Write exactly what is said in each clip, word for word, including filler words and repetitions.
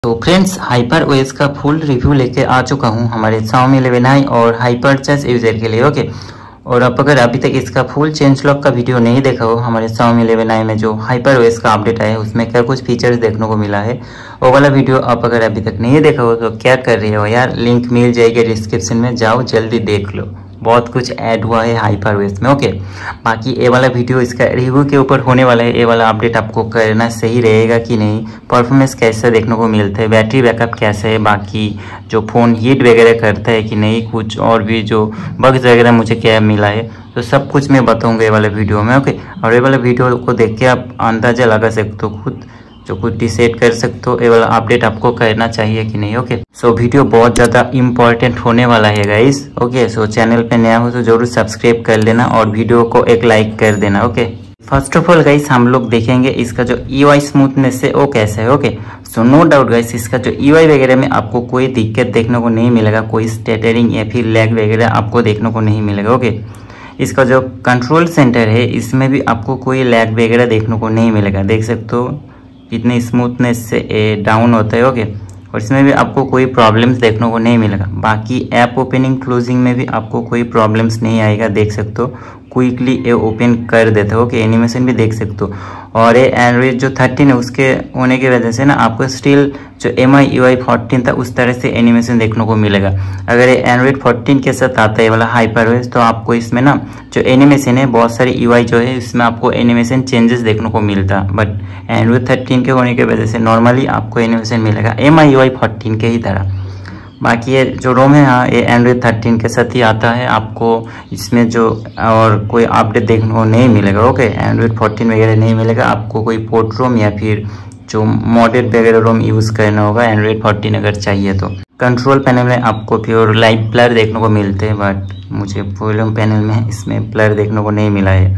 तो friends Hyper OS का full review लेके आ चुका हूँ हमारे Xiaomi इलेवन आई और हाइपर चार्ज यूज़र के लिए। ओके, और आप अगर अभी तक इसका फुल चेंज लॉक का वीडियो नहीं देखा हो, हमारे Xiaomi इलेवन आई में जो हाइपर ओएस का अपडेट आया है उसमें क्या कुछ फीचर्स देखने को मिला है, वो वाला वीडियो आप अगर अभी तक नहीं देखा हो तो क्या कर रहे हो यार, लिंक मिल जाएगी डिस्क्रिप्शन में, जाओ जल्दी देख लो। बहुत कुछ ऐड हुआ है हाइपर ओएस में। ओके, बाकी ये वाला वीडियो इसका रिव्यू के ऊपर होने वाला है। ये वाला अपडेट आपको करना सही रहेगा कि नहीं, परफॉर्मेंस कैसे देखने को मिलता है, बैटरी बैकअप कैसे है, बाकी जो फ़ोन हीट वगैरह करता है कि नहीं, कुछ और भी जो बग्स वगैरह मुझे क्या मिला है, तो सब कुछ मैं बताऊँगा ये वाले वीडियो में। ओके, और ये वाला वीडियो को देख के आप अंदाज़ा लगा सकते हो खुद, जो कुछ डिसाइड कर सकते हो ये वाला अपडेट आपको करना चाहिए कि नहीं। ओके, सो वीडियो बहुत ज़्यादा इंपॉर्टेंट होने वाला है गाइस। ओके, सो चैनल पे नया हो तो जरूर सब्सक्राइब कर लेना और वीडियो को एक लाइक कर देना। Okay, first of all guys हम लोग देखेंगे इसका जो यूआई स्मूथनेस है वो कैसा है। Okay, so no doubt guys इसका जो यूआई वगैरह में आपको कोई दिक्कत देखने को नहीं मिलेगा, कोई स्टटरिंग या फिर लैग वगैरह आपको देखने को नहीं मिलेगा। ओके, इसका जो कंट्रोल सेंटर है इसमें भी आपको कोई लैग वगैरह देखने को नहीं मिलेगा, देख सकते हो कितनी स्मूथनेस से डाउन होता है। ओके, और इसमें भी आपको कोई प्रॉब्लम्स देखने को नहीं मिलेगा। बाकी ऐप ओपनिंग क्लोजिंग में भी आपको कोई प्रॉब्लम्स नहीं आएगा, देख सकते हो क्विकली ये ओपन कर देते हो। ओके, एनिमेशन भी देख सकते हो। और ये एंड्रॉइड जो थर्टीन है उसके होने की वजह से ना आपको स्टिल जो M I U I fourteen था उस तरह से एनिमेशन देखने को मिलेगा। अगर ये एंड्रॉइड फोर्टीन के साथ आता है वाला हाइपर ओएस तो आपको इसमें ना जो एनिमेशन है बहुत सारी यूआई जो है इसमें आपको एनिमेशन चेंजेस देखने को मिलता, बट एंड्रॉइड थर्टीन के होने की वजह से नॉर्मली आपको एनिमेशन मिलेगा M I U I fourteen के ही तरह। बाकी ये जो रोम है हाँ ये एंड्रॉइड थर्टीन के साथ ही आता है, आपको इसमें जो और कोई अपडेट देखने को नहीं मिलेगा। ओके, एंड्रॉइड फोर्टीन वगैरह नहीं मिलेगा, आपको कोई पोर्ट रोम या फिर जो मॉडेल वगैरह रोम यूज़ करना होगा एंड्रॉइड फोर्टीन अगर चाहिए तो। कंट्रोल पैनल में आपको प्योर लाइट ब्लर देखने को मिलते हैं, बट मुझे वॉल्यूम पैनल में इसमें ब्लर देखने को नहीं मिला है।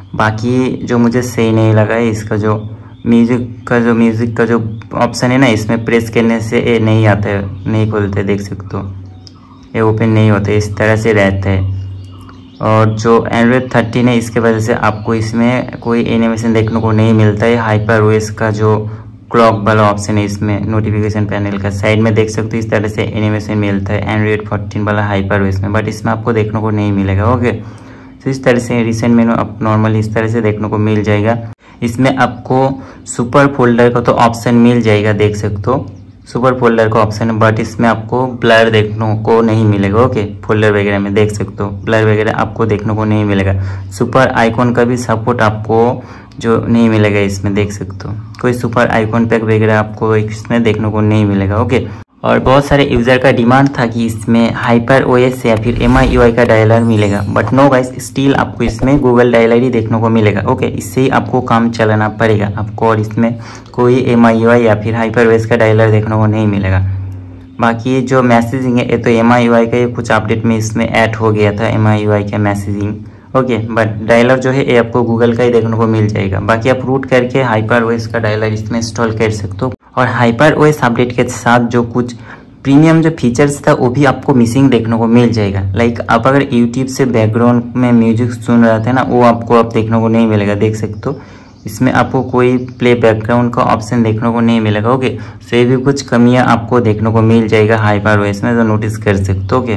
बाकी जो मुझे सही नहीं लगा है इसका जो म्यूज़िक का जो म्यूज़िक का जो ऑप्शन है ना इसमें प्रेस करने से ये नहीं आता है, नहीं खुलते, देख सकते हो ये ओपन नहीं होता, इस तरह से रहता है। और जो एंड्रॉइड थर्टीन है इसके वजह से आपको इसमें कोई एनिमेशन देखने को नहीं मिलता है। हाइपर ओएस का जो क्लॉक वाला ऑप्शन है इसमें नोटिफिकेशन पैनल का साइड में देख सकते हो इस तरह से एनिमेशन मिलता है एंड्रॉइड फोर्टीन वाला हाइपर ओएस में, बट इसमें आपको देखने को नहीं मिलेगा। ओके, तो इस तरह से रिसेंट मेनू आप नॉर्मली इस तरह से देखने को मिल जाएगा। इसमें आपको सुपर फोल्डर का तो ऑप्शन मिल जाएगा, देख सकते हो सुपर फोल्डर का ऑप्शन है, बट इसमें आपको ब्लर देखने को नहीं मिलेगा। ओके, फोल्डर वगैरह में देख सकते हो ब्लर वगैरह आपको देखने को नहीं मिलेगा। सुपर आइकॉन का भी सपोर्ट आपको जो नहीं मिलेगा इसमें, देख सकते हो कोई सुपर आइकॉन पैक वगैरह आपको इसमें देखने को नहीं मिलेगा। ओके, और बहुत सारे यूज़र का डिमांड था कि इसमें हाइपर ओएस या फिर एम आई यू आई का डायलर मिलेगा, बट नो गाइस स्टिल आपको इसमें गूगल डायलर ही देखने को मिलेगा। ओके, इससे ही आपको काम चलाना पड़ेगा आपको, और इसमें कोई एम आई यू आई या फिर हाइपर ओएस का डायलर देखने को नहीं मिलेगा। बाकी जो मैसेजिंग है ये तो एम आई यू आई का कुछ अपडेट में इसमें ऐड हो गया था, एम आई यू आई का मैसेजिंग। ओके, बट डायलर जो है ये आपको गूगल का ही देखने को मिल जाएगा। बाकी आप रूट करके हाइपर ओएस का डायलर इसमें इंस्टॉल कर सकते हो। और हाइपर ओएस अपडेट के साथ जो कुछ प्रीमियम जो फीचर्स था वो भी आपको मिसिंग देखने को मिल जाएगा। लाइक आप अगर यूट्यूब से बैकग्राउंड में म्यूजिक सुन रहे थे ना वो आपको अब देखने को नहीं मिलेगा, देख सकते हो इसमें आपको कोई प्ले बैकग्राउंड का ऑप्शन देखने को नहीं मिलेगा। ओके, सो ये भी कुछ कमियां आपको देखने को मिल जाएगा हाइपर ओएस में, तो नोटिस कर सकते हो। ओके,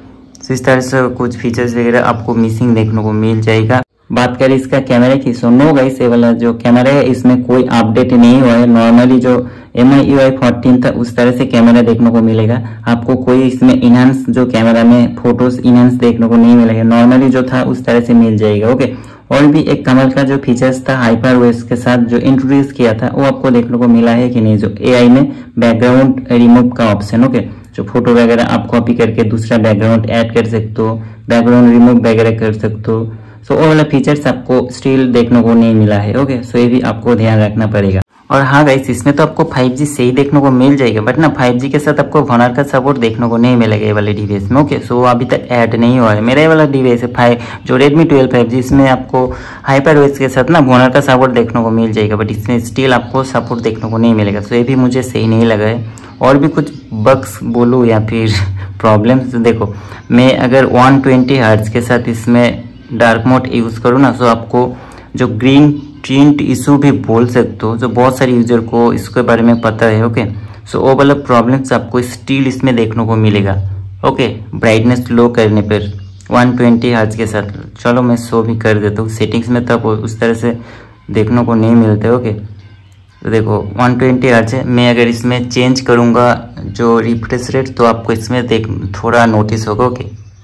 सो इस तरह से कुछ फीचर्स वगैरह आपको मिसिंग देखने को मिल जाएगा। बात करें इसका कैमरा की, सो नो गाइस ये वाला जो कैमरा है इसमें कोई अपडेट नहीं हुआ है। नॉर्मली जो M I U I fourteen था उस तरह से कैमरा देखने को मिलेगा, आपको कोई इसमें इनहांस जो कैमरा में फोटोज इनहांस देखने को नहीं मिलेगा, नॉर्मली जो था उस तरह से मिल जाएगा। ओके, और भी एक कमल का जो फीचर्स था हाइपर ओएस के साथ जो इंट्रोड्यूस किया था वो आपको देखने को मिला है कि नहीं, जो ए आई में बैकग्राउंड रिमूव का ऑप्शन। ओके, जो फोटो वगैरह आप कॉपी करके दूसरा बैकग्राउंड ऐड कर सकते हो, बैकग्राउंड रिमूव वगैरह कर सकते हो। सो वो वाला फीचर्स आपको स्टिल देखने को नहीं मिला है। ओके, सो ये भी आपको ध्यान रखना पड़ेगा। और हाँ गाइस इसमें तो आपको फाइव जी सही देखने को मिल जाएगा, बट ना फाइव जी के साथ आपको वनर का सपोर्ट देखने को नहीं मिलेगा ये वाले डिवाइस में। ओके, सो अभी तक ऐड नहीं हुआ है। मेरा ये वाला डिवाइस है फाइव जो रेडमी ट्वेल्व फाइव जी, इसमें आपको हाइपर ओएस के साथ ना वनर का सपोर्ट देखने को मिल जाएगा, बट इसमें स्टिल आपको सपोर्ट देखने को नहीं मिलेगा। सो ये भी मुझे सही नहीं लगा है। और भी कुछ बग्स बोलूँ या फिर प्रॉब्लम्स, देखो मैं अगर वन ट्वेंटी हर्ट्ज के साथ इसमें डार्क मोड यूज़ करूँ ना, सो आपको जो ग्रीन टिंट इशू भी बोल सकते हो, जो बहुत सारे यूजर को इसके बारे में पता है। ओके, सो वो वाला प्रॉब्लम्स आपको स्टिल इसमें देखने को मिलेगा। ओके, ब्राइटनेस लो करने पर वन ट्वेंटी हर्ट्ज के साथ। चलो मैं शो भी कर देता हूँ, सेटिंग्स में तब उस तरह से देखने को नहीं मिलते। ओके, तो देखो वन ट्वेंटी हर्ट्ज है। मैं अगर इसमें चेंज करूँगा जो रिफ्रेश रेट, तो आपको इसमें देख थोड़ा नोटिस होगा। ओके,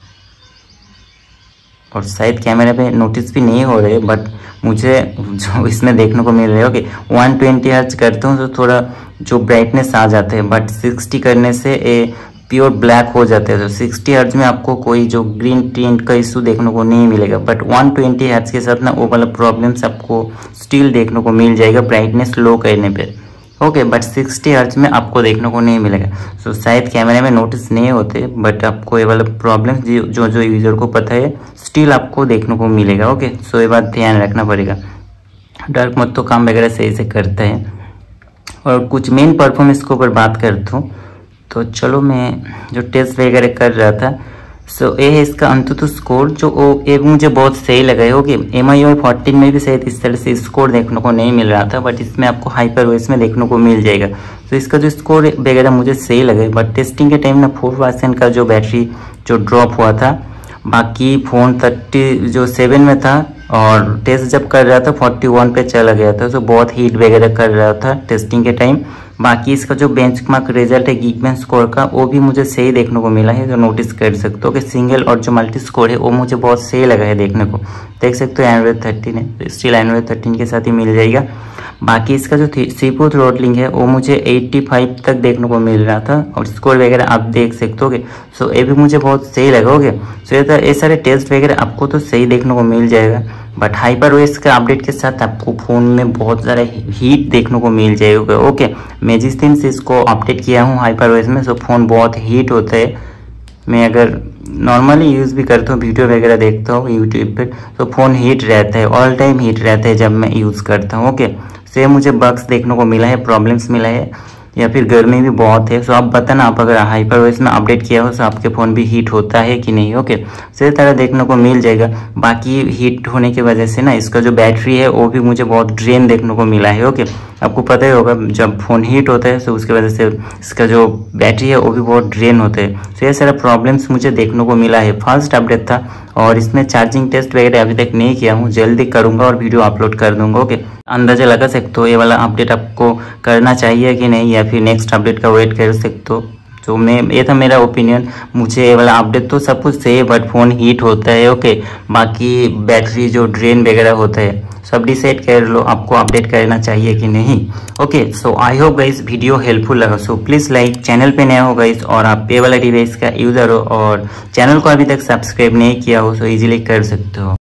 और शायद कैमरे पे नोटिस भी नहीं हो रहे, बट मुझे जो इसमें देखने को मिल रहा है। ओके, वन ट्वेंटी हर्ट्ज करता हूँ तो थोड़ा जो ब्राइटनेस आ जाते हैं, बट सिक्सटी करने से ए प्योर ब्लैक हो जाते हैं। तो सिक्सटी हर्ट्ज में आपको कोई जो ग्रीन टिंट का इशू देखने को नहीं मिलेगा, बट वन ट्वेंटी हर्ट्ज के साथ ना वो वाला प्रॉब्लम्स आपको स्टिल देखने को मिल जाएगा ब्राइटनेस लो करने पे। ओके, बट सिक्सटी हर्ट्ज में आपको देखने को नहीं मिलेगा। सो so, शायद कैमरे में नोटिस नहीं होते, बट आपको ये वाला प्रॉब्लम जो जो यूजर को पता है स्टिल आपको देखने को मिलेगा। ओके, सो ये बात ध्यान रखना पड़ेगा। डार्क मोड तो काम वगैरह सही से करता है। और कुछ मेन परफॉर्मेंस के ऊपर बात करता हूँ, तो चलो मैं जो टेस्ट वगैरह कर रहा था, सो ये है इसका अंतुतु स्कोर जो ओ ये मुझे बहुत सही लगा है। Okay, M I O fourteen में भी शायद इस तरह से स्कोर देखने को नहीं मिल रहा था, बट इसमें आपको हाइपर ओएस में देखने को मिल जाएगा। तो इसका जो स्कोर वगैरह मुझे सही लगा, बट टेस्टिंग के टाइम ना फोर परसेंट का जो बैटरी जो ड्रॉप हुआ था, बाकी फ़ोन थर्टी जो सेवन में था और टेस्ट जब कर रहा था फोर्टी वन पे चला गया था। तो बहुत हीट वगैरह कर रहा था टेस्टिंग के टाइम। बाकी इसका जो बेंचमार्क रिजल्ट है गीकबेंच स्कोर का, वो भी मुझे सही देखने को मिला है, जो नोटिस कर सकते हो कि सिंगल और जो मल्टी स्कोर है वो मुझे बहुत सही लगा है देखने को। देख सकते हो एंड्रॉइड थर्टीन है, तो स्टिल एंड्रॉइड थर्टीन के साथ ही मिल जाएगा। बाकी इसका जो सीपीयू थ्रॉटलिंग है वो मुझे पचासी तक देखने को मिल रहा था, और स्कोर वगैरह आप देख सकते हो। सो ये भी मुझे बहुत सही लगा। ओके, सो ये सारे टेस्ट वगैरह आपको तो सही देखने को मिल जाएगा, बट हाइपर ओएस का अपडेट के साथ आपको फ़ोन में बहुत ज़्यादा हीट देखने को मिल जाएगा। ओके, मैं जिस दिन से इसको अपडेट किया हूँ हाइपर ओएस में, सो फ़ोन बहुत हीट होता है। मैं अगर नॉर्मली यूज़ भी करता हूँ, वीडियो वगैरह देखता हूँ यूट्यूब पे, तो फ़ोन हीट रहता है, ऑल टाइम हीट रहता है जब मैं यूज़ करता हूँ। ओके, से मुझे बग्स देखने को मिला है, प्रॉब्लम्स मिला है, या फिर गर्मी भी बहुत है। सो आप बताना, आप अगर हाइपर ओएस में अपडेट किया हो तो आपके फ़ोन भी हीट होता है कि नहीं। ओके, सही तरह देखने को मिल जाएगा। बाकी हीट होने की वजह से ना इसका जो बैटरी है वो भी मुझे बहुत ड्रेन देखने को मिला है। ओके, आपको पता ही होगा जब फ़ोन हीट होता है तो उसकी वजह से इसका जो बैटरी है वो भी बहुत ड्रेन होता है। तो ये सारा प्रॉब्लम्स मुझे देखने को मिला है। फर्स्ट अपडेट था, और इसमें चार्जिंग टेस्ट वगैरह अभी तक नहीं किया हूँ, जल्दी करूँगा और वीडियो अपलोड कर दूँगा। ओके, अंदाज़ा लगा सकते हो ये वाला अपडेट आपको करना चाहिए कि नहीं, या फिर नेक्स्ट अपडेट का वेट कर सकते हो। तो मैं ये था मेरा ओपिनियन। मुझे ये वाला अपडेट तो सब कुछ सही है, बट फ़ोन हीट होता है। ओके, बाकी बैटरी जो ड्रेन वगैरह होता है, सब डिसाइड कर लो आपको अपडेट करना चाहिए कि नहीं। Okay, so I hope guys video helpful लगा। सो प्लीज़ लाइक, चैनल पे नया हो गाइस और आप पे वाला डिवाइस का यूज़र हो और चैनल को अभी तक सब्सक्राइब नहीं किया हो, सो इजीली कर सकते हो।